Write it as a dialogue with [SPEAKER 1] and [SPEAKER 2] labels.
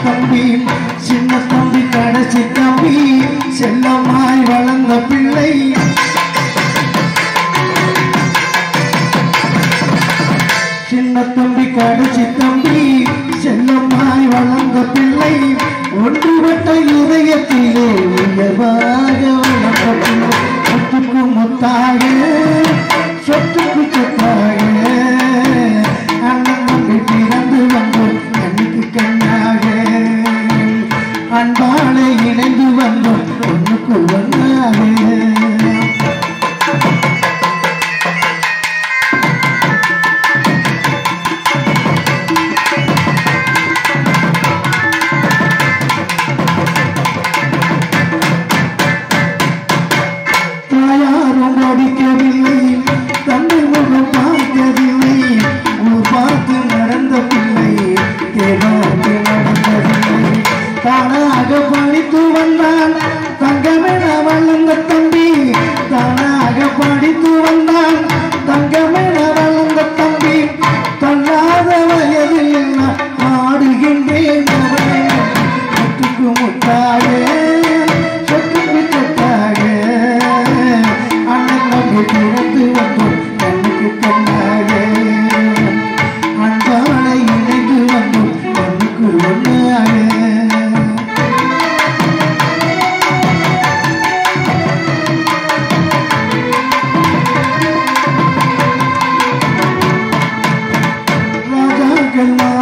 [SPEAKER 1] தம்பி சின்ன தம்பி கடைசி தம்பி செல்லமாய் வளர்ந்த பிள்ளை சின்ன தம்பி கடைசி தம்பி செல்லமாய் வளர்ந்த பிள்ளை ஒன்றுபட்ட இதயத்திலே உயர்வாக வளர்ந்த பிள்ளை சொத்துக்கு முத்தாக சொத்துக்கு சொத்தாக அண்ணன் தம்பி பிறந்து வந்தோம் கண்ணுக்கு கண்ணாக அன்பாலே இணைந்து வந்தோம் ஒன்றுக்கு ஒன்றாக தாயாரும் படிக்கவில்லை தந்தை முகம் பார்க்கவில்லை ஊர் பார்த்து நடந்த பிள்ளை தேவார்த்து நடந்ததில்லை தானாக படித்து வந்தான் தங்கமென வளர்ந்த தம்பி தானாக படித்து வந்தான் தங்கமென வளர்ந்த தம்பி தள்ளாத வயதில் எல்லாம் ஆடுகின்றேன் சொத்துக்கு முத்தாக சொத்துக்கு சொத்தாக அண்ணன் தம்பி பிறந்து வந்தோம் கண்ணுக்கு கண்ணாக அன்பாலை இணைந்து வந்தோம் கண்ணுக்கு ஒன்றாக ராஜாக்கள்